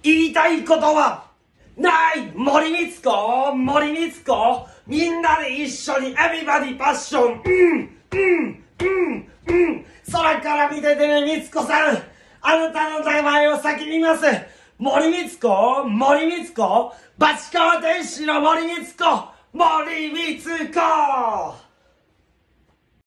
言いたいことはない森光子みんなで一緒にエビバディパッション空から見ててね光子さんあなたの名前を叫びます森光子バチカワ天使の森光子